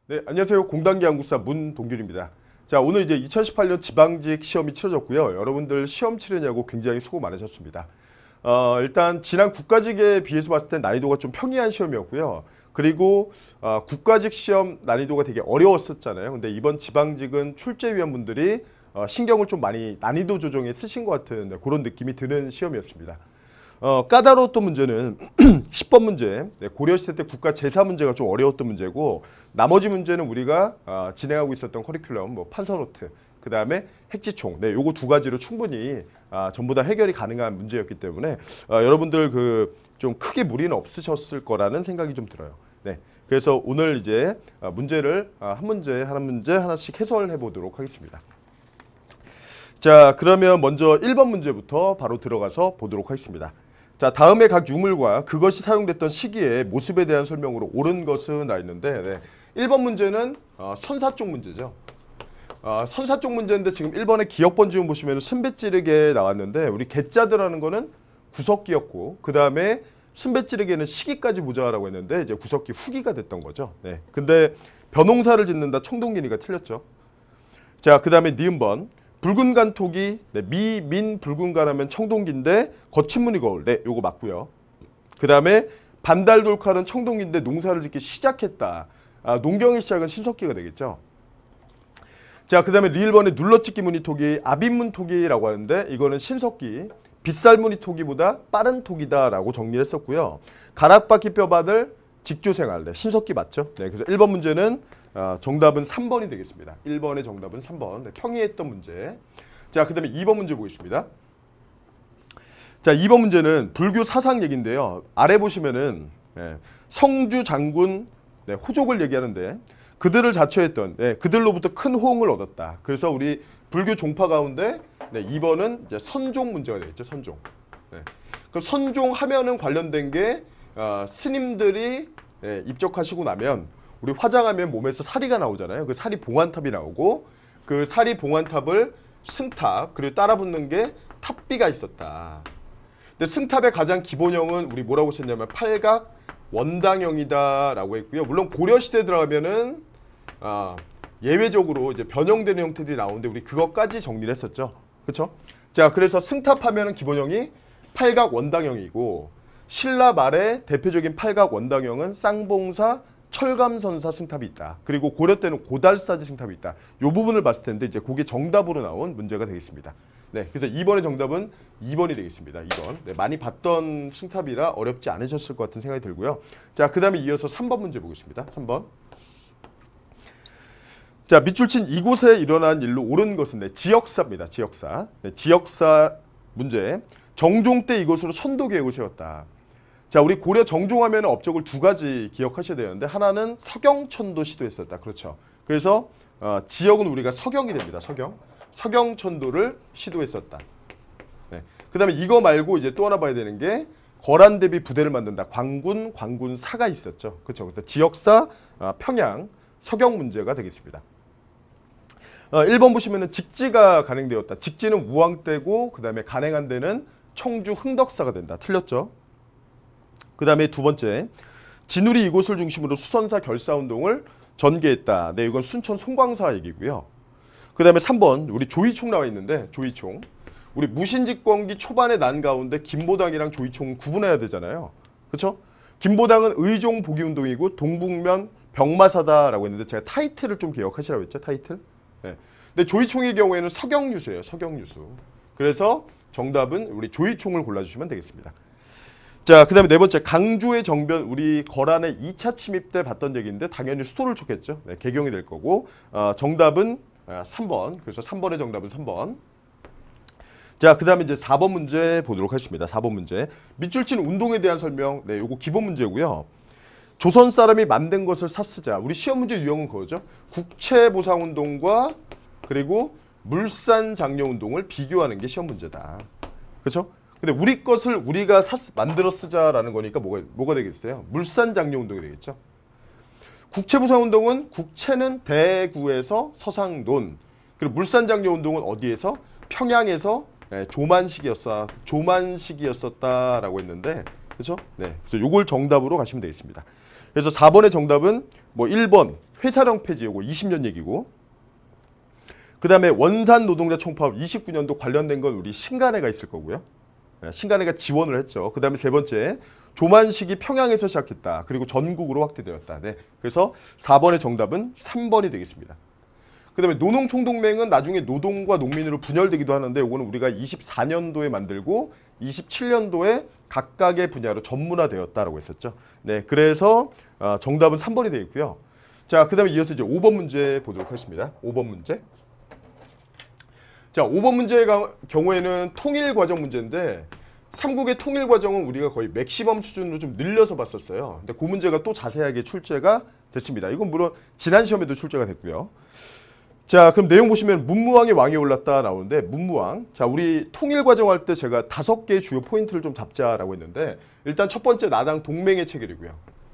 네, 안녕하세요. 공단기 연구사 문동균입니다. 자, 오늘 이제 2018년 지방직 시험이 치러졌고요. 여러분들 시험 치르냐고 굉장히 수고 많으셨습니다. 일단 지난 국가직에 비해서 봤을 때 난이도가 좀 평이한 시험이었고요. 그리고 국가직 시험 난이도가 되게 어려웠었잖아요. 근데 이번 지방직은 출제위원분들이 신경을 좀 많이 난이도 조정에 쓰신 것 같은 그런 느낌이 드는 시험이었습니다. 까다로웠던 문제는 10번 문제, 고려시대 때 국가 제사 문제가 좀 어려웠던 문제고, 나머지 문제는 우리가 진행하고 있었던 커리큘럼, 뭐 판서노트, 그 다음에 핵지총, 요거 두 가지로 충분히 전부 다 해결이 가능한 문제였기 때문에 여러분들 좀 크게 무리는 없으셨을 거라는 생각이 좀 들어요. 네, 그래서 오늘 이제 문제를 한 문제 하나씩 해설해 보도록 하겠습니다. 자, 그러면 먼저 1번 문제부터 바로 들어가서 보도록 하겠습니다. 자, 다음에 각 유물과 그것이 사용됐던 시기의 모습에 대한 설명으로 옳은 것은 나 있는데, 1번 문제는 선사 쪽 문제죠. 선사 쪽 문제인데 지금 1번의 기역번 지문 보시면 순배찌르게 나왔는데, 우리 개자들하는 거는 구석기였고, 그 다음에 순배찌르게는 시기까지 보자라고 했는데 이제 구석기 후기가 됐던 거죠. 네. 근데 벼농사를 짓는다 청동기니가 틀렸죠. 자, 그 다음에 니은번. 붉은 간톡이 미민 붉은 간하면 청동기인데 거친 무늬 거울. 네, 요거 맞고요. 그 다음에 반달돌칼은 청동기인데 농사를 짓기 시작했다. 농경의 시작은 신석기가 되겠죠. 자, 그 다음에 리을번에 눌러찍기 무늬톡이 아빈문톡이라고 하는데 이거는 신석기. 빗살 무늬톡이보다 빠른 톡이다라고 정리를 했었고요. 가락바퀴 뼈바늘 직조생활. 네, 신석기 맞죠? 네, 그래서 1번 문제는 정답은 3번이 되겠습니다. 1번의 정답은 3번. 네, 평이했던 문제. 자, 그 다음에 2번 문제 보겠습니다. 자, 2번 문제는 불교 사상 얘기인데요. 아래 보시면은 성주 장군 호족을 얘기하는데 그들을 자처했던 그들로부터 큰 호응을 얻었다. 그래서 우리 불교 종파 가운데 2번은 이제 선종 문제가 되겠죠. 선종. 그럼 선종 하면은 관련된 게 스님들이 입적하시고 나면 우리 화장하면 몸에서 사리가 나오잖아요. 그 사리 봉안탑이 나오고 그 사리 봉안탑을 승탑 그리고 따라붙는 게 탑비가 있었다. 근데 승탑의 가장 기본형은 우리 뭐라고 썼냐면 팔각 원당형이다라고 했고요. 물론 고려시대 들어가면은 예외적으로 이제 변형되는 형태들이 나오는데 우리 그것까지 정리를 했었죠. 그렇죠? 자, 그래서 승탑하면은 기본형이 팔각 원당형이고 신라 말의 대표적인 팔각 원당형은 쌍봉사 철감선사 승탑이 있다. 그리고 고려 때는 고달사지 승탑이 있다. 이 부분을 봤을 텐데 이제 그게 정답으로 나온 문제가 되겠습니다. 네, 그래서 2번의 정답은 2번이 되겠습니다. 2번. 네, 많이 봤던 승탑이라 어렵지 않으셨을 것 같은 생각이 들고요. 자, 그 다음에 이어서 3번 문제 보겠습니다. 3번. 자, 밑줄 친 이곳에 일어난 일로 옳은 것은 지역사입니다. 지역사. 네, 지역사 문제. 정종 때 이곳으로 천도 계획을 세웠다. 자, 우리 고려 정종하면 업적을 두 가지 기억하셔야 되는데 하나는 서경천도 시도했었다. 그렇죠. 그래서 지역은 우리가 서경이 됩니다. 서경천도를 시도했었다. 네. 그 다음에 이거 말고 이제 또 하나 봐야 되는 게 거란 대비 부대를 만든다. 광군사가 있었죠. 그렇죠. 그래서 지역사 평양 서경 문제가 되겠습니다. 1번 보시면은 직지가 간행되었다. 직지는 무왕 때고 그 다음에 간행한 데는 청주 흥덕사가 된다. 틀렸죠. 그 다음에 두 번째, 진울이 이곳을 중심으로 수선사 결사운동을 전개했다. 네, 이건 순천 송광사 얘기고요. 그 다음에 3번, 우리 조이총 나와 있는데 조이총. 우리 무신집권기 초반에 난 가운데 김보당이랑 조이총은 구분해야 되잖아요. 그렇죠? 김보당은 의종 복위운동이고 동북면 병마사다라고 했는데 제가 타이틀을 좀 기억하시라고 했죠. 타이틀. 네. 근데 조이총의 경우에는 서경유수예요. 서경유수. 그래서 정답은 우리 조이총을 골라주시면 되겠습니다. 자, 그 다음에 네 번째, 강조의 정변, 우리 거란의 2차 침입 때 봤던 얘기인데 당연히 수도를 쳤겠죠. 네, 개경이 될 거고 정답은 3번. 그래서 3번의 정답은 3번. 자, 그 다음에 이제 4번 문제 보도록 하겠습니다. 4번 문제. 밑줄 친 운동에 대한 설명. 네, 요거 기본 문제고요. 조선 사람이 만든 것을 샀으자. 우리 시험 문제 유형은 그거죠. 국채보상운동과 그리고 물산장려운동을 비교하는 게 시험 문제다. 그렇죠? 근데 우리 것을 우리가 만들어 쓰자라는 거니까 뭐가 되겠어요? 물산장려운동이 되겠죠. 국채보상운동은 국채는 대구에서 서상돈. 그리고 물산장려운동은 어디에서? 평양에서 조만식이었었다라고 했는데, 그렇죠? 네, 그래서 요걸 정답으로 가시면 되겠습니다. 그래서 4번의 정답은 뭐 1번 회사령 폐지 요거 20년 얘기고. 그다음에 원산 노동자 총파업 29년도 관련된 건 우리 신간회가 있을 거고요. 신간회가 지원을 했죠. 그다음에 세 번째 조만식이 평양에서 시작했다. 그리고 전국으로 확대되었다. 네. 그래서 4번의 정답은 3번이 되겠습니다. 그다음에 노농총동맹은 나중에 노동과 농민으로 분열되기도 하는데 이거는 우리가 24년도에 만들고 27년도에 각각의 분야로 전문화되었다라고 했었죠. 네, 그래서 정답은 3번이 되겠고요. 자, 그다음에 이어서 이제 5번 문제 보도록 하겠습니다. 5번 문제. 자, 5번 문제의 경우에는 통일 과정 문제인데 삼국의 통일 과정은 우리가 거의 맥시멈 수준으로 좀 늘려서 봤었어요. 근데 그 문제가 또 자세하게 출제가 됐습니다. 이건 물론 지난 시험에도 출제가 됐고요. 자, 그럼 내용 보시면 문무왕이 왕에 올랐다 나오는데 문무왕. 자, 우리 통일 과정 할 때 제가 5개의 주요 포인트를 좀 잡자라고 했는데 일단 첫 번째 나당 동맹의 체결이고요.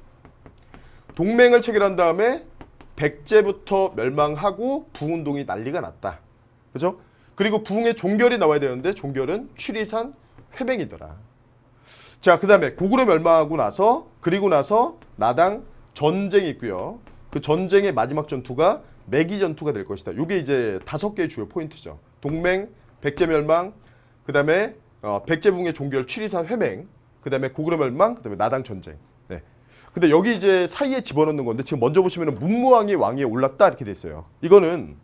동맹을 체결한 다음에 백제부터 멸망하고 부운동이 난리가 났다. 그죠? 그리고 부흥의 종결이 나와야 되는데 종결은 취리산 회맹이더라. 자, 그 다음에 고구려 멸망하고 나서 그리고 나서 나당 전쟁이 있고요. 그 전쟁의 마지막 전투가 매기 전투가 될 것이다. 이게 이제 5개의 주요 포인트죠. 동맹, 백제 멸망, 그 다음에 백제 부흥의 종결, 취리산 회맹, 그 다음에 고구려 멸망, 그 다음에 나당 전쟁. 네. 근데 여기 이제 사이에 집어넣는 건데 지금 먼저 보시면 문무왕이 왕위에 올랐다 이렇게 돼 있어요. 이거는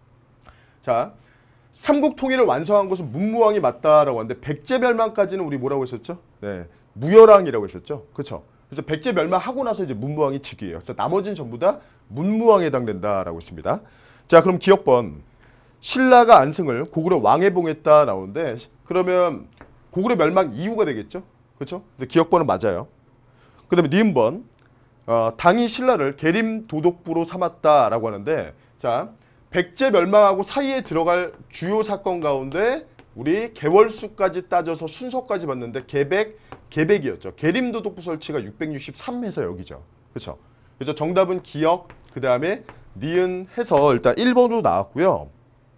자. 삼국 통일을 완성한 것은 문무왕이 맞다라고 하는데 백제 멸망까지는 우리 뭐라고 했었죠? 네, 무열왕이라고 했었죠. 그렇죠? 그래서 백제 멸망하고 나서 이제 문무왕이 즉위해요. 그래서 나머지는 전부 다 문무왕에 해당된다라고 했습니다. 자, 그럼 기억번 신라가 안승을 고구려 왕에 봉했다 나오는데 그러면 고구려 멸망 이후가 되겠죠? 그렇죠? 그래서 기억번은 맞아요. 그다음에 니은번 당이 신라를 계림 도독부로 삼았다라고 하는데 자. 백제 멸망하고 사이에 들어갈 주요 사건 가운데 우리 개월수까지 따져서 순서까지 봤는데 계백이었죠. 계림도독부 설치가 663해서 여기죠. 그렇죠? 그래서 정답은 기억, 그 다음에 니은 해서 일단 1번으로 나왔고요.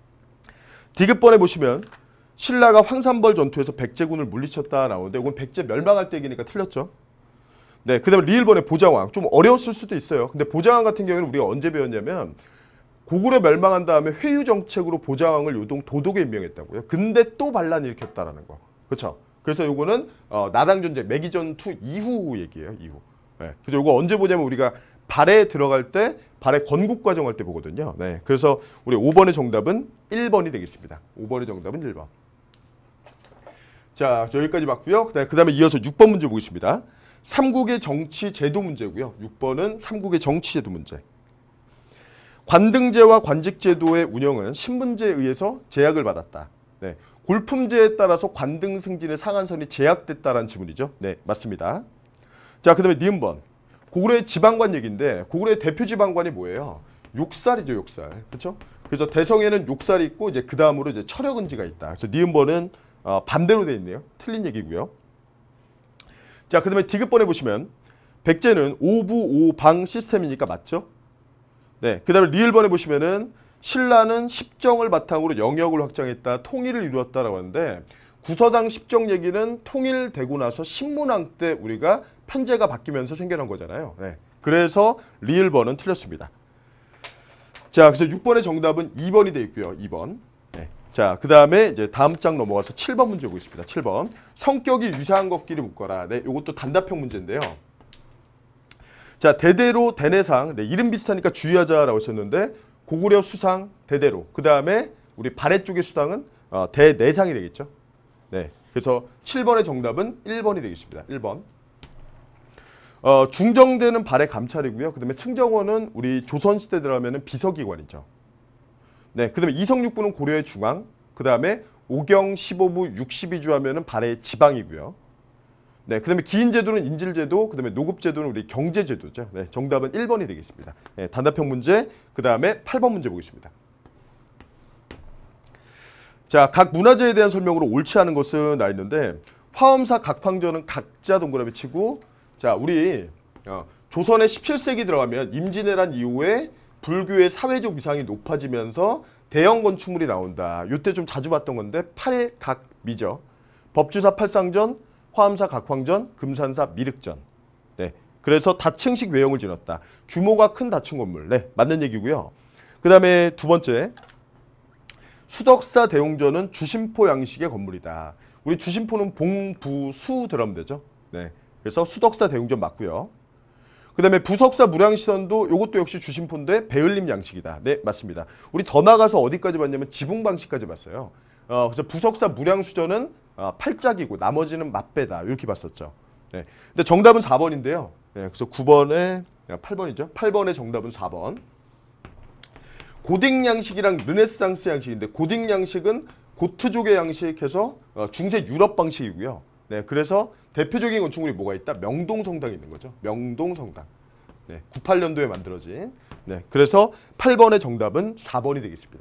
디귿번에 보시면 신라가 황산벌 전투에서 백제군을 물리쳤다 나오는데 이건 백제 멸망할 때 얘기니까 틀렸죠. 네, 그 다음에 리을번에 보장왕. 좀 어려웠을 수도 있어요. 근데 보장왕 같은 경우에는 우리가 언제 배웠냐면 고구려 멸망한 다음에 회유 정책으로 보장왕을 요동 도독에 임명했다고요. 근데 또 반란을 일으켰다라는 거. 그렇죠? 그래서 요거는 나당 전쟁, 매기 전투 이후 얘기예요. 이후. 네. 그래서 요거 언제 보냐면 우리가 발에 들어갈 때 발에 건국 과정 할 때 보거든요. 네. 그래서 우리 5번의 정답은 1번이 되겠습니다. 5번의 정답은 1번. 자, 여기까지 봤고요. 그다음에 이어서 6번 문제 보겠습니다. 삼국의 정치 제도 문제고요. 6번은 삼국의 정치 제도 문제. 관등제와 관직제도의 운영은 신분제에 의해서 제약을 받았다. 네. 골품제에 따라서 관등 승진의 상한선이 제약됐다라는 지문이죠. 네, 맞습니다. 자, 그다음에 니은번. 고구려의 지방관 얘기인데 고구려의 대표 지방관이 뭐예요? 욕살이죠, 욕살. 그렇죠? 그래서 대성에는 욕살이 있고 이제 그 다음으로 이제 철역은지가 있다. 그래서 니은번은 반대로 돼 있네요. 틀린 얘기고요. 자, 그다음에 디귿번에 보시면 백제는 오부 오방 시스템이니까 맞죠? 네, 그 다음에 리을번에 보시면은 신라는 십정을 바탕으로 영역을 확장했다, 통일을 이루었다라고 하는데 구서당 십정 얘기는 통일되고 나서 신문왕 때 우리가 편제가 바뀌면서 생겨난 거잖아요. 네, 그래서 리을번은 틀렸습니다. 자, 그래서 6번의 정답은 2번이 되어 있고요. 2번. 네. 자, 그 다음에 이제 다음 장 넘어가서 7번 문제 보겠습니다. 7번. 성격이 유사한 것끼리 묶어라. 네, 이것도 단답형 문제인데요. 자, 대대로 대내상. 네, 이름 비슷하니까 주의하자라고 했었는데 고구려 수상 대대로. 그 다음에 우리 발해 쪽의 수상은 대내상이 되겠죠. 네, 그래서 7번의 정답은 1번이 되겠습니다. 1번. 중정대는 발해 감찰이고요. 그 다음에 승정원은 우리 조선시대 들어가면 비서기관이죠. 네, 그 다음에 이성육부는 고려의 중앙. 그 다음에 오경 15부 62주 하면은 발해 지방이고요. 네, 그 다음에 기인제도는 인질제도, 그 다음에 노급제도는 우리 경제제도죠. 네, 정답은 1번이 되겠습니다. 네, 단답형 문제, 그 다음에 8번 문제 보겠습니다. 자, 각 문화재에 대한 설명으로 옳지 않은 것은 나 있는데 화엄사 각황전은 각자 동그라미 치고 자, 우리 조선의 17세기 들어가면 임진왜란 이후에 불교의 사회적 위상이 높아지면서 대형 건축물이 나온다. 이때 좀 자주 봤던 건데 팔각미죠. 법주사 팔상전, 화엄사 각황전, 금산사 미륵전. 네, 그래서 다층식 외형을 지녔다. 규모가 큰 다층 건물. 네, 맞는 얘기고요. 그 다음에 두 번째, 수덕사 대웅전은 주심포 양식의 건물이다. 우리 주심포는 봉부수 들어가면 되죠. 네, 그래서 수덕사 대웅전 맞고요. 그 다음에 부석사 무량시설도 이것도 역시 주심포인데 배을림 양식이다. 네, 맞습니다. 우리 더 나가서 어디까지 봤냐면 지붕 방식까지 봤어요. 그래서 부석사 무량수전은 팔짝이고 나머지는 맞배다. 이렇게 봤었죠. 네, 근데 정답은 4번인데요. 네, 그래서 9번에 8번이죠. 8번의 정답은 4번. 고딕 양식이랑 르네상스 양식인데 고딕 양식은 고트족의 양식해서 중세 유럽 방식이고요. 네, 그래서 대표적인 건축물이 뭐가 있다? 명동성당이 있는 거죠. 명동성당. 네, 98년도에 만들어진. 네, 그래서 8번의 정답은 4번이 되겠습니다.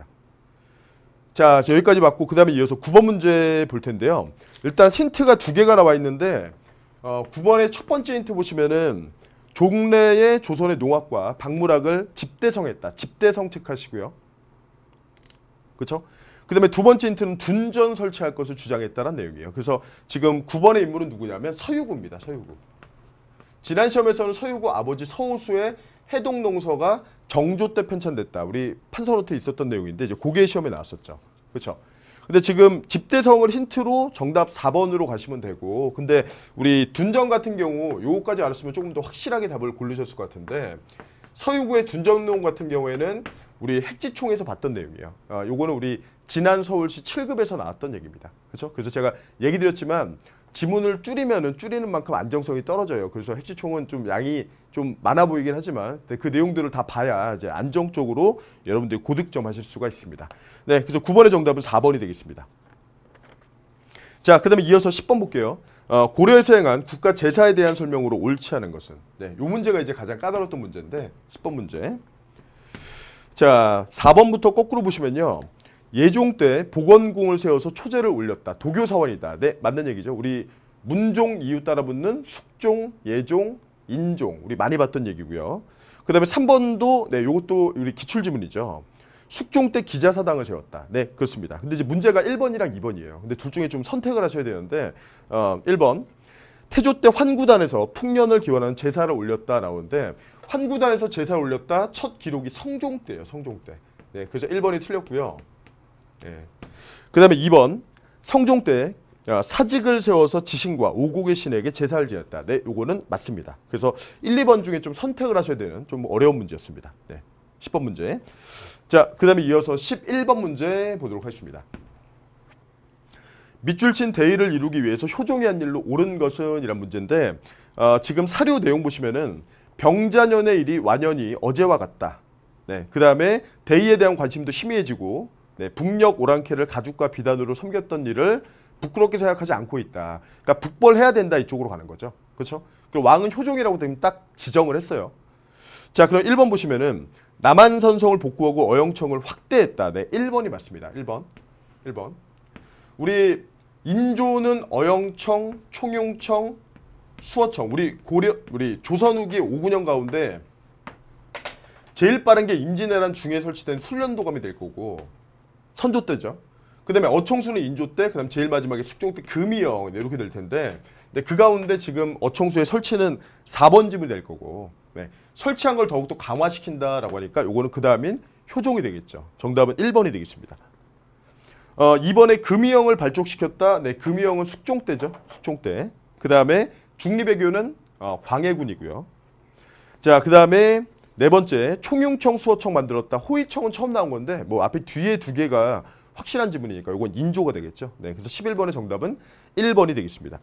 자, 여기까지 맞고 그 다음에 이어서 9번 문제 볼 텐데요. 일단 힌트가 두 개가 나와 있는데 9번의 첫 번째 힌트 보시면은 종래의 조선의 농학과 박물학을 집대성했다. 집대성 체크하시고요. 그렇죠? 그 다음에 두 번째 힌트는 둔전 설치할 것을 주장했다는 내용이에요. 그래서 지금 9번의 인물은 누구냐면 서유구입니다. 서유구. 지난 시험에서는 서유구 아버지 서우수의 해동농서가 정조 때 편찬됐다. 우리 판서노트에 있었던 내용인데 이제 고개 시험에 나왔었죠. 그렇죠? 근데 지금 집대성을 힌트로 정답 4번으로 가시면 되고, 근데 우리 둔전 같은 경우 요거까지 알았으면 조금 더 확실하게 답을 고르셨을 것 같은데, 서유구의 둔전농 같은 경우에는 우리 핵지총에서 봤던 내용이에요. 요거는 우리 지난 서울시 7급에서 나왔던 얘기입니다. 그렇죠? 그래서 제가 얘기 드렸지만 지문을 줄이면은 줄이는 만큼 안정성이 떨어져요. 그래서 핵지총은 좀 양이 좀 많아 보이긴 하지만 그 내용들을 다 봐야 이제 안정적으로 여러분들이 고득점 하실 수가 있습니다. 네, 그래서 9번의 정답은 4번이 되겠습니다. 자, 그 다음에 이어서 10번 볼게요. 고려에서 행한 국가 제사에 대한 설명으로 옳지 않은 것은. 네, 요 문제가 이제 가장 까다로웠던 문제인데 10번 문제. 자, 4번부터 거꾸로 보시면요. 예종 때 복원궁을 세워서 초제를 올렸다. 도교사원이다. 네, 맞는 얘기죠. 우리 문종 이유 따라 붙는 숙종, 예종, 인종. 우리 많이 봤던 얘기고요. 그 다음에 3번도 네, 요것도 우리 기출지문이죠. 숙종 때 기자사당을 세웠다. 네, 그렇습니다. 근데 이제 문제가 1번이랑 2번이에요. 근데 둘 중에 좀 선택을 하셔야 되는데 1번. 태조 때 환구단에서 풍년을 기원하는 제사를 올렸다 나오는데 환구단에서 제사를 올렸다 첫 기록이 성종 때예요. 성종 때. 네, 그래서 1번이 틀렸고요. 네. 그 다음에 2번. 성종 때 사직을 세워서 지신과 오곡의 신에게 제사를 지냈다. 네, 요거는 맞습니다. 그래서 1, 2번 중에 좀 선택을 하셔야 되는 좀 어려운 문제였습니다. 네, 10번 문제. 자, 그 다음에 이어서 11번 문제 보도록 하겠습니다. 밑줄 친 대의를 이루기 위해서 효종이 한 일로 옳은 것은 이란 문제인데 지금 사료 내용 보시면은 병자년의 일이 완연히 어제와 같다. 네, 그 다음에 대의에 대한 관심도 희미해지고 네, 북녘 오랑캐를 가죽과 비단으로 섬겼던 일을 부끄럽게 생각하지 않고 있다. 그러니까 북벌해야 된다 이쪽으로 가는 거죠. 그렇죠? 그리고 왕은 효종이라고 딱 지정을 했어요. 자, 그럼 1번 보시면은 남한선성을 복구하고 어영청을 확대했다. 네, 1번이 맞습니다. 1번. 1번. 우리 인조는 어영청, 총용청, 수어청. 우리 조선 후기 5군영 가운데 제일 빠른 게 임진왜란 중에 설치된 훈련도감이 될 거고 선조 때죠. 그 다음에 어청수는 인조 때, 그 다음 제일 마지막에 숙종 때 금이영 이렇게 될 텐데 네, 그 가운데 지금 어청수의 설치는 4번 지문이 될 거고 네, 설치한 걸 더욱더 강화시킨다라고 하니까 요거는 그 다음인 효종이 되겠죠. 정답은 1번이 되겠습니다. 2번에 금이영을 발족시켰다. 네, 금이영은 숙종 때죠. 숙종 때. 그 다음에 중리배교는 광해군이고요. 자, 그 다음에 네 번째 총용청 수어청 만들었다. 호위청은 처음 나온 건데 뭐 앞에 뒤에 두 개가 확실한 지문이니까 이건 인조가 되겠죠. 네, 그래서 11번의 정답은 1번이 되겠습니다.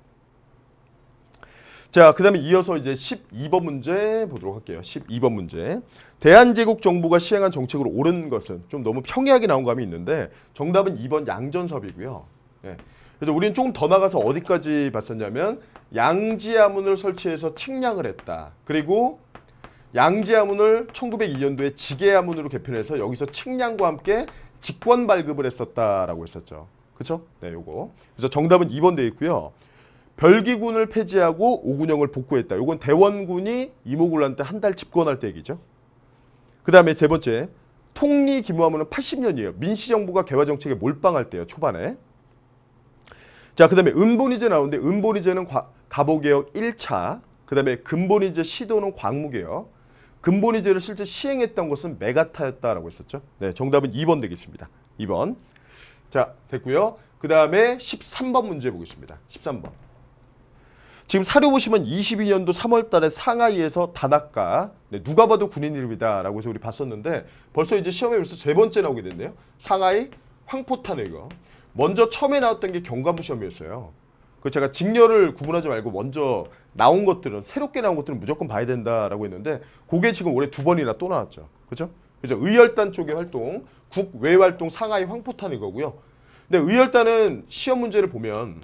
자, 그 다음에 이어서 이제 12번 문제 보도록 할게요. 12번 문제. 대한제국 정부가 시행한 정책으로 옳은 것은 좀 너무 평이하게 나온 감이 있는데 정답은 2번 양전섭이고요. 네. 그래서 우리는 조금 더 나가서 어디까지 봤었냐면 양지하문을 설치해서 측량을 했다. 그리고 양지하문을 1902년도에 지계하문으로 개편해서 여기서 측량과 함께 직권 발급을 했었다라고 했었죠. 그렇죠? 네, 요거. 그래서 정답은 2번 되어 있고요. 별기군을 폐지하고 오군영을 복구했다. 요건 대원군이 이모군란 때 한 달 집권할 때 얘기죠. 그 다음에 세 번째, 통리기무하문은 80년이에요. 민씨정부가 개화정책에 몰빵할 때요. 초반에. 자, 그 다음에 은본이제 나오는데 은본이제는 가보개혁 1차. 그 다음에 근본이제 시도는 광무개혁. 근본이제를 실제 시행했던 것은 메가타였다라고 했었죠. 네, 정답은 2번 되겠습니다. 2번. 자, 됐고요. 그 다음에 13번 문제 보겠습니다. 13번. 지금 사료 보시면 22년도 3월 달에 상하이에서 단학가, 네, 누가 봐도 군인 이름이다라고 해서 우리 봤었는데 벌써 이제 시험에 벌써 세 번째 나오게 됐네요. 상하이 황포탄 이거. 먼저 처음에 나왔던 게 경관부 시험이었어요. 그 제가 직렬을 구분하지 말고 먼저 나온 것들은 새롭게 나온 것들은 무조건 봐야 된다라고 했는데 그게 지금 올해 2번이나 또 나왔죠. 그죠? 그래서 의열단 쪽의 활동, 국외 활동 상하이 황포탄 이거고요. 근데 의열단은 시험 문제를 보면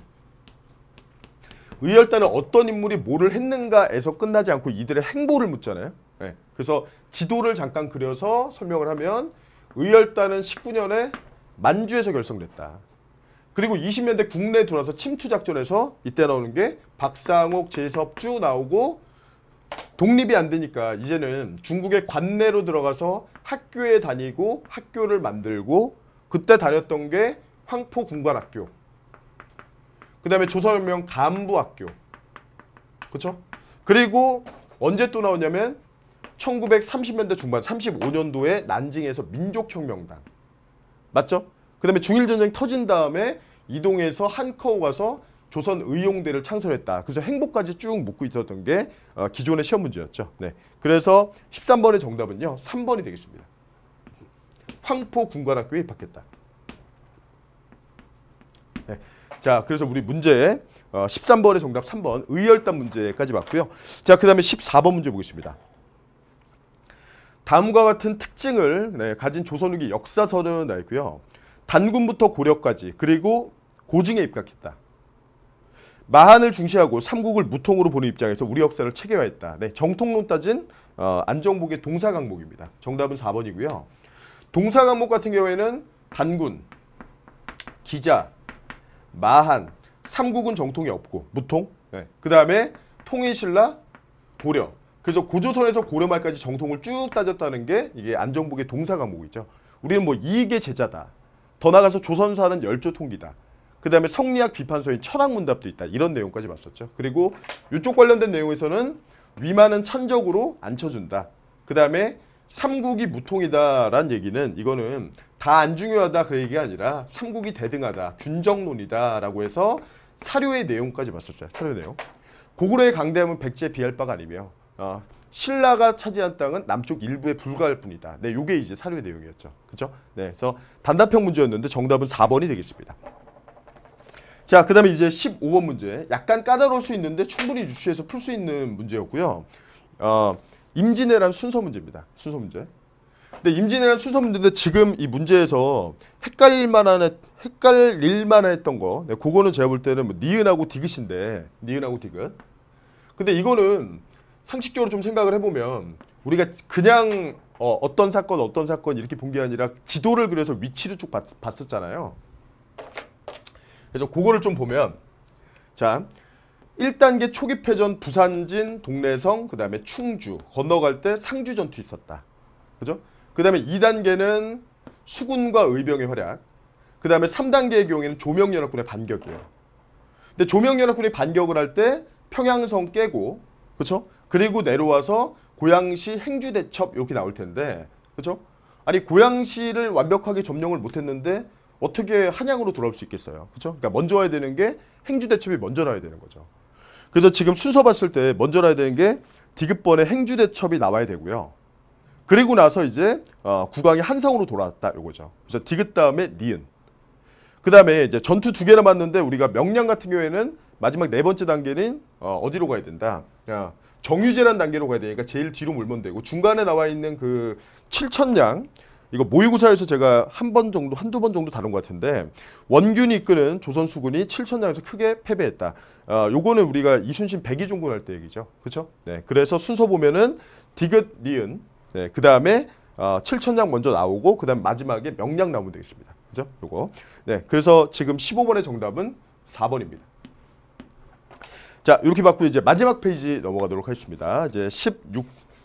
의열단은 어떤 인물이 뭐를 했는가에서 끝나지 않고 이들의 행보를 묻잖아요. 네. 그래서 지도를 잠깐 그려서 설명을 하면 의열단은 19년에 만주에서 결성됐다. 그리고 20년대 국내에 들어와서 침투작전에서 이때 나오는 게 박상옥, 제섭주 나오고 독립이 안 되니까 이제는 중국의 관내로 들어가서 학교에 다니고 학교를 만들고 그때 다녔던 게 황포군관학교. 그 다음에 조선혁명 간부학교. 그렇죠? 그리고 언제 또 나오냐면 1930년대 중반 35년도에 난징에서 민족혁명당. 맞죠? 그 다음에 중일전쟁 터진 다음에 이동해서 한커우 가서 조선의용대를 창설했다. 그래서 행보까지 쭉 묻고 있었던 게 기존의 시험 문제였죠. 네. 그래서 13번의 정답은요. 3번이 되겠습니다. 황포군관학교에 입학했다. 네. 자, 그래서 우리 문제 13번의 정답 3번 의열단 문제까지 봤고요. 자, 그 다음에 14번 문제 보겠습니다. 다음과 같은 특징을 가진 조선 후기 역사서는 나와 있고요. 단군부터 고려까지 그리고 고증에 입각했다. 마한을 중시하고 삼국을 무통으로 보는 입장에서 우리 역사를 체계화했다. 네, 정통론 따진 안정복의 동사강목입니다. 정답은 4번이고요. 동사강목 같은 경우에는 단군, 기자, 마한, 삼국은 정통이 없고 무통. 네, 그 다음에 통일신라, 고려. 그래서 고조선에서 고려 말까지 정통을 쭉 따졌다는 게 이게 안정복의 동사강목이죠. 우리는 뭐 이익의 제자다. 더 나가서 조선사는 열조통기다. 그 다음에 성리학 비판서인 철학문답도 있다. 이런 내용까지 봤었죠. 그리고 이쪽 관련된 내용에서는 위만은 찬적으로 앉혀준다. 그 다음에 삼국이 무통이다라는 얘기는 이거는 다 안 중요하다 그 얘기가 아니라 삼국이 대등하다. 균정론이다 라고 해서 사료의 내용까지 봤었어요. 사료 내용. 고구려의 강대함은 백제에 비할 바가 아니며 신라가 차지한 땅은 남쪽 일부에 불과할 뿐이다. 네, 요게 이제 사료의 내용이었죠. 그렇죠? 네, 그래서 단답형 문제였는데 정답은 4번이 되겠습니다. 자, 그 다음에 이제 15번 문제. 약간 까다로울 수 있는데 충분히 유추해서 풀 수 있는 문제였고요. 임진왜란 순서 문제입니다. 순서 문제. 근데 임진왜란 순서 문제인데 지금 이 문제에서 헷갈릴 만한 했던 거. 네, 그거는 제가 볼 때는 뭐 니은하고 디귿인데 니은하고 디귿. 근데 이거는 상식적으로 좀 생각을 해보면 우리가 그냥 어떤 사건 이렇게 본 게 아니라 지도를 그려서 위치를 쭉 봤었잖아요. 그래서 그거를 좀 보면 자 1단계 초기 패전 부산진, 동래성, 그 다음에 충주 건너갈 때 상주 전투 있었다. 그죠? 그 다음에 2단계는 수군과 의병의 활약. 그 다음에 3단계의 경우에는 조명연합군의 반격이에요. 근데 조명연합군이 반격을 할 때 평양성 깨고 그렇죠? 그리고 내려와서 고양시 행주대첩 이렇게 나올 텐데 그렇죠? 아니 고양시를 완벽하게 점령을 못했는데 어떻게 한양으로 돌아올 수 있겠어요? 그렇죠? 그러니까 먼저 와야 되는 게 행주대첩이 먼저 나와야 되는 거죠. 그래서 지금 순서 봤을 때 먼저 나와야 되는 게 디귿번에 행주대첩이 나와야 되고요. 그리고 나서 이제 국왕이 한성으로 돌아왔다 이거죠. 그래서 디귿 다음에 니은. 그 다음에 이제 전투 2개 남았는데 우리가 명량 같은 경우에는 마지막 4번째 단계는 어디로 가야 된다? 정유재란 단계로 가야 되니까 제일 뒤로 몰면 되고 중간에 나와 있는 그 칠천량 이거 모의고사에서 제가 한두 번 정도 다룬 것 같은데 원균이 이끄는 조선 수군이 칠천량에서 크게 패배했다. 요거는 우리가 이순신 백의종군 할 때 얘기죠. 그렇죠? 네. 그래서 순서 보면은 디귿, 니은. 네. 그다음에 칠천량 먼저 나오고 그다음 마지막에 명량 나오면 되겠습니다. 그죠? 요거. 네. 그래서 지금 15번의 정답은 4번입니다. 자, 이렇게 받고 이제 마지막 페이지 넘어가도록 하겠습니다. 이제 16.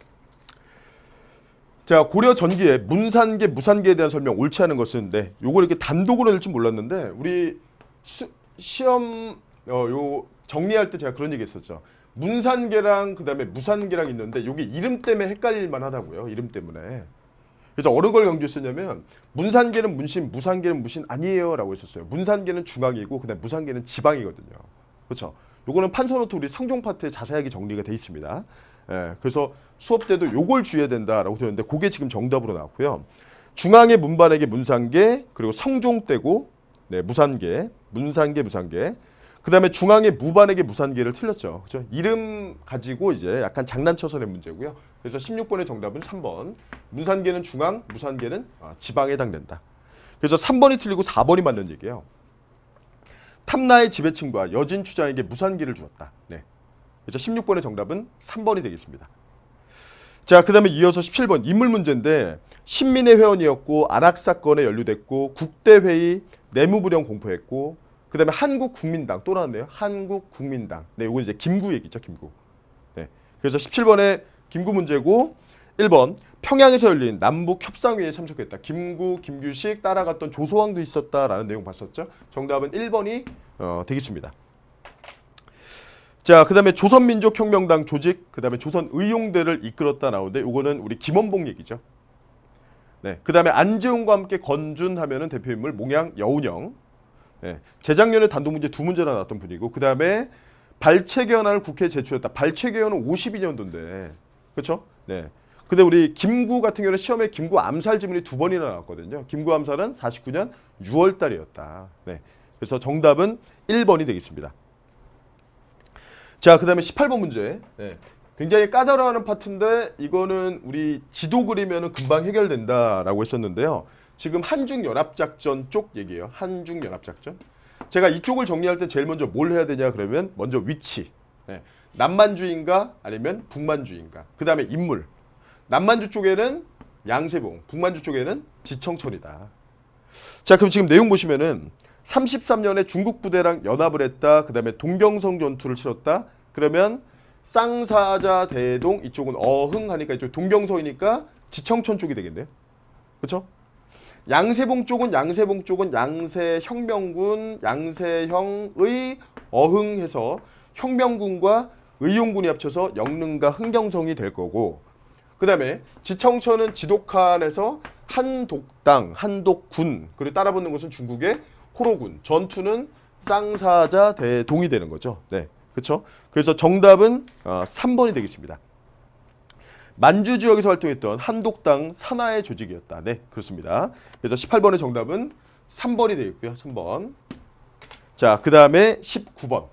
자, 고려 전기의 문산계, 무산계에 대한 설명 옳지 않은 것은 네, 요걸 이렇게 단독으로 낼 줄 몰랐는데 우리 시험 요 정리할 때 제가 그런 얘기 했었죠. 문산계랑 그다음에 무산계랑 있는데 여기 이름 때문에 헷갈릴 만하다고요. 이름 때문에. 그래서 어느 걸 강조했었냐면 문산계는 문신, 무산계는 무신 아니에요라고 했었어요. 문산계는 중앙이고 그다음에 무산계는 지방이거든요. 그렇죠? 요거는 판서노트 우리 성종 파트에 자세하게 정리가 돼 있습니다. 예, 그래서 수업 때도 요걸 주의해야 된다라고 들었는데 그게 지금 정답으로 나왔고요. 중앙의 문반에게 문산계 그리고 성종 때고 네, 무산계, 문산계, 무산계. 그다음에 중앙의 무반에게 무산계를 틀렸죠. 그렇죠? 이름 가지고 이제 약간 장난쳐서 낸 문제고요. 그래서 16번의 정답은 3번. 문산계는 중앙, 무산계는 지방에 해당된다. 그래서 3번이 틀리고 4번이 맞는 얘기예요. 탐나의 지배층과 여진 추장에게 무산계를 주었다. 네. 그래서 16번의 정답은 3번이 되겠습니다. 자, 그다음에 이어서 17번 인물 문제인데 신민의 회원이었고 안학사건에 연루됐고 국대회의 내무부령 공포했고 그다음에 한국국민당 또 나왔네요. 한국국민당. 네, 이건 이제 김구 얘기죠. 김구. 네. 그래서 17번에 김구 문제고 1번 평양에서 열린 남북 협상회의에 참석했다. 김구, 김규식 따라갔던 조소왕도 있었다라는 내용 봤었죠. 정답은 1번이 되겠습니다. 자, 그다음에 조선민족혁명당 조직, 그다음에 조선의용대를 이끌었다 나오는데 이거는 우리 김원봉 얘기죠. 네, 그다음에 안재홍과 함께 건준하면은 대표인물 몽양 여운형. 네, 재작년에 단독 문제 2문제나 나왔던 분이고 그다음에 발췌개헌안을 국회에 제출했다. 발췌개헌은 52년도인데. 그렇죠? 네. 근데 우리 김구 같은 경우는 시험에 김구 암살 지문이 2번이나 나왔거든요. 김구 암살은 49년 6월 달이었다. 네. 그래서 정답은 1번이 되겠습니다. 자, 그다음에 18번 문제. 네. 굉장히 까다로워하는 파트인데 이거는 우리 지도 그리면은 금방 해결된다라고 했었는데요. 지금 한중연합작전 쪽 얘기예요. 한중연합작전. 제가 이쪽을 정리할 때 제일 먼저 뭘 해야 되냐 그러면 먼저 위치. 네. 남만주인가 아니면 북만주인가. 그 다음에 인물. 남만주 쪽에는 양세봉, 북만주 쪽에는 지청천이다. 자, 그럼 지금 내용 보시면은 33년에 중국 부대랑 연합을 했다. 그 다음에 동경성 전투를 치렀다. 그러면 쌍사자 대동 이쪽은 어흥하니까 이쪽 동경서이니까 지청천 쪽이 되겠네요. 그렇죠? 양세봉 쪽은 양세형명군, 양세형의 어흥해서 형명군과 의용군이 합쳐서 영릉과 흥경성이 될 거고 그 다음에 지청천은 지독한에서 한독당, 한독군 그리고 따라붙는 것은 중국의 호로군 전투는 쌍사자 대동이 되는 거죠. 네, 그렇죠? 그래서 정답은 3번이 되겠습니다. 만주 지역에서 활동했던 한독당 산하의 조직이었다. 네, 그렇습니다. 그래서 18번의 정답은 3번이 되겠고요. 3번. 자, 그 다음에 19번.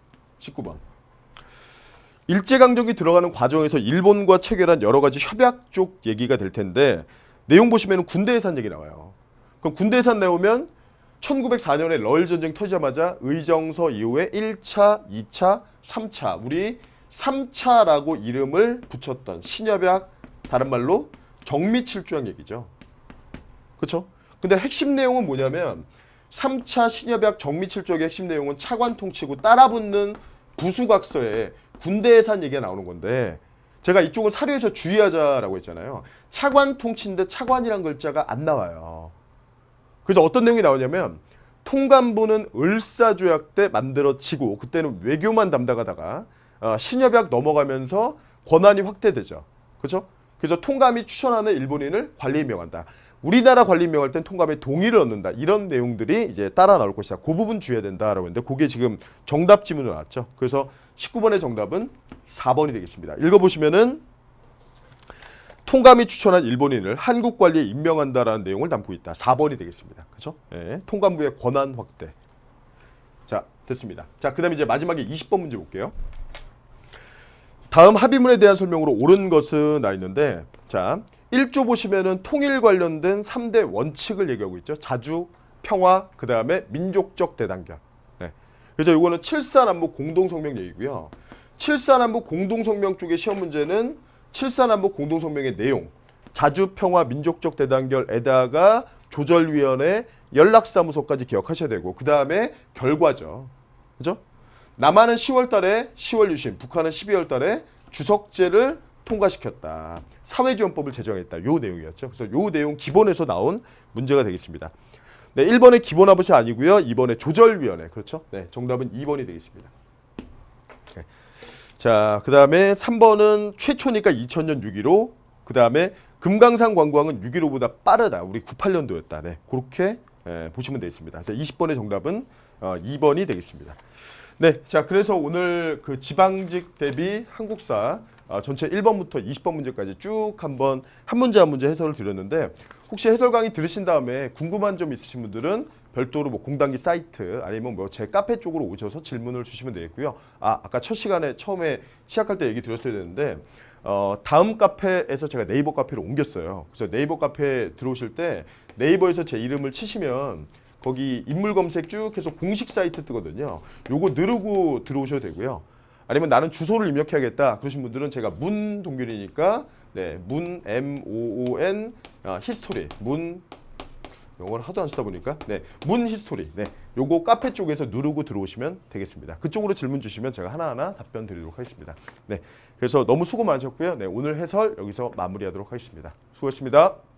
일제강점기 들어가는 과정에서 일본과 체결한 여러 가지 협약 쪽 얘기가 될 텐데 내용 보시면 군대 예산 얘기 나와요. 그럼 군대 예산 나오면 1904년에 러일 전쟁 터지자마자 의정서 이후에 1차, 2차, 3차 우리 3차라고 이름을 붙였던 신협약 다른 말로 정미칠조약 얘기죠. 그렇죠? 근데 핵심 내용은 뭐냐면 3차 신협약 정미칠조약의 핵심 내용은 차관통치고 따라붙는 부수각서에 군대 예산 얘기가 나오는 건데 제가 이쪽은 사료에서 주의하자라고 했잖아요. 차관통치인데 차관이란 글자가 안 나와요. 그래서 어떤 내용이 나오냐면 통감부는 을사조약 때 만들어지고 그때는 외교만 담당하다가 신협약 넘어가면서 권한이 확대되죠. 그렇죠? 그래서 통감이 추천하는 일본인을 관리 임명한다. 우리나라 관리 임명할 땐 통감의 동의를 얻는다. 이런 내용들이 이제 따라 나올 것이다. 그 부분 주의해야 된다라고 했는데 그게 지금 정답 지문으로 나왔죠. 그래서 19번의 정답은 4번이 되겠습니다. 읽어보시면은 통감이 추천한 일본인을 한국 관리에 임명한다라는 내용을 담고 있다. 4번이 되겠습니다. 그렇죠? 네, 통감부의 권한 확대. 자, 됐습니다. 자, 그다음에 이제 마지막에 20번 문제 볼게요. 다음 합의문에 대한 설명으로 옳은 것은 나 있는데 자, 1조 보시면은 통일 관련된 3대 원칙을 얘기하고 있죠. 자주, 평화, 그 다음에 민족적 대단결. 네. 그래서 이거는 7.4남북 공동성명 얘기고요. 7.4남북 공동성명 쪽의 시험 문제는 7.4남북 공동성명의 내용, 자주, 평화, 민족적 대단결에다가 조절위원회 연락사무소까지 기억하셔야 되고 그 다음에 결과죠. 그죠? 남한은 10월 달에 10월 유신, 북한은 12월 달에 주석제를 통과시켰다. 사회지원법을 제정했다. 요 내용이었죠. 그래서 요 내용 기본에서 나온 문제가 되겠습니다. 네, 1번의 기본합의체 아니고요. 2번의 조절위원회. 그렇죠? 네, 정답은 2번이 되겠습니다. 네. 자, 그 다음에 3번은 최초니까 2000년 6.15. 그 다음에 금강산 관광은 6.15보다 빠르다. 우리 98년도였다. 네, 그렇게 보시면 되겠습니다. 그래서 20번의 정답은 2번이 되겠습니다. 네, 자, 그래서 오늘 그 지방직 대비 한국사 전체 1번부터 20번 문제까지 쭉 한번 한 문제 한 문제 해설을 드렸는데, 혹시 해설 강의 들으신 다음에 궁금한 점 있으신 분들은 별도로 뭐 공단기 사이트 아니면 뭐 제 카페 쪽으로 오셔서 질문을 주시면 되겠고요. 아까 첫 시간에 처음에 시작할 때 얘기 드렸어야 되는데, 다음 카페에서 제가 네이버 카페로 옮겼어요. 그래서 네이버 카페 들어오실 때 네이버에서 제 이름을 치시면 거기 인물 검색 쭉 해서 공식 사이트 뜨거든요. 요거 누르고 들어오셔도 되고요. 아니면 나는 주소를 입력해야겠다 그러신 분들은 제가 문동균이니까 네, 문 MOON 히스토리 문 영어를 하도 안 쓰다 보니까 네, 문 히스토리 네, 요거 카페 쪽에서 누르고 들어오시면 되겠습니다. 그쪽으로 질문 주시면 제가 하나하나 답변 드리도록 하겠습니다. 네, 그래서 너무 수고 많으셨고요. 네, 오늘 해설 여기서 마무리하도록 하겠습니다. 수고했습니다.